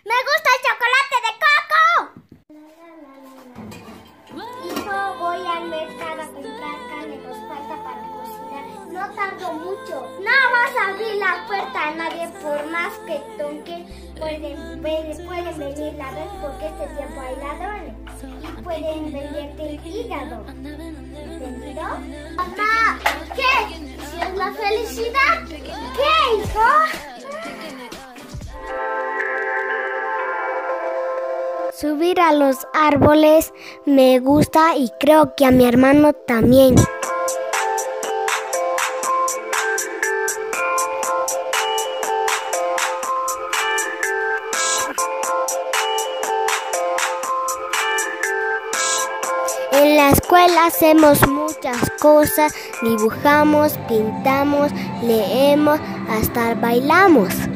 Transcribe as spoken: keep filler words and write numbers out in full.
¡Me gusta el chocolate de coco! Hijo, voy al mercado a comprar carne, nos falta para cocinar. No tardo mucho. No vas a abrir la puerta a nadie por más que toque. Pueden, pueden, pueden venir ladrones porque este tiempo hay ladrones. Y pueden venderte el hígado. ¿Entendido? Mamá, ¿qué? ¿Si es la felicidad? ¿Qué, hijo? Subir a los árboles me gusta y creo que a mi hermano también. En la escuela hacemos muchas cosas, dibujamos, pintamos, leemos, hasta bailamos.